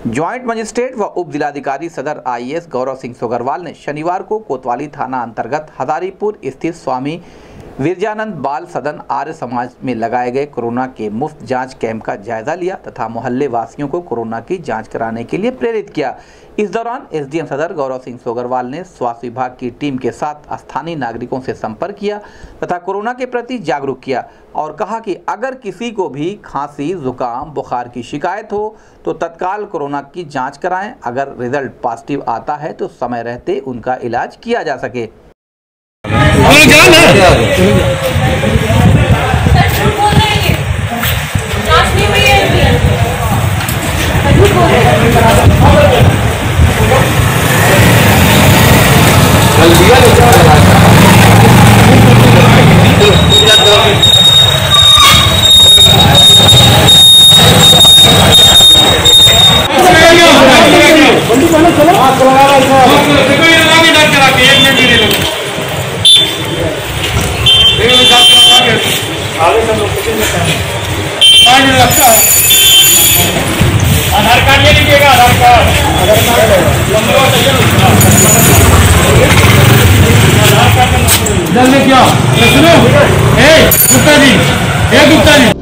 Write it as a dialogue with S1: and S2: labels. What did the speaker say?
S1: Joint magistrate व उप जिलाधिकारी सदर आईएएस गौरव सिंह सोगरवाल ने शनिवार को कोतवाली थाना अंतर्गत हजारीपुर स्थित स्वामी विरजानंद बाल सदन आर्य समाज में लगाए गए कोरोना के मुफ्त जांच कैंप का जायजा लिया तथा मोहल्ले वासियों को कोरोना की जांच कराने के लिए प्रेरित किया। इस दौरान एसडीएम सदर गौरव सिंह सोगरवाल ने स्वास्थ्य विभाग की टीम के साथ स्थानीय नागरिकों से संपर्क किया तथा कोरोना के प्रति जागरूक किया और कहा कि अगर किसी को भी खांसी, जुकाम, बुखार की शिकायत हो तो तत्काल कोरोना की जांच कराएं। अगर रिजल्ट पॉजिटिव आता है तो समय रहते उनका इलाज किया जा सके।
S2: आधार कार्ड ले लीजिएगा। आधार कार्ड जल्दी क्या सुनो। गुप्ता जी, गुप्ता जी